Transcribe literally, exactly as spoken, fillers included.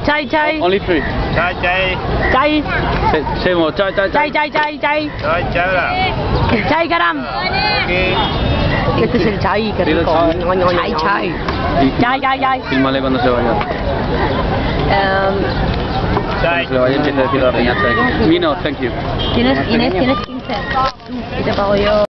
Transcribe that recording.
Chai, chai. Only three. Chai, chai. Chai. Say, say more. Chai, chai, Chai, chai. chai, chai, chai. Chai, chai lah. Chai garam. Okay. Este es el chai, que Dile rico. chai. Chai, chai. Y- Chai, chai, chai. Fílmale cuando se vaya. Em, Chai. Cuando se vaya empieza a decir la reina chai. Me no, thank you. Tienes, Inés, tienes quince. Y te pago yo.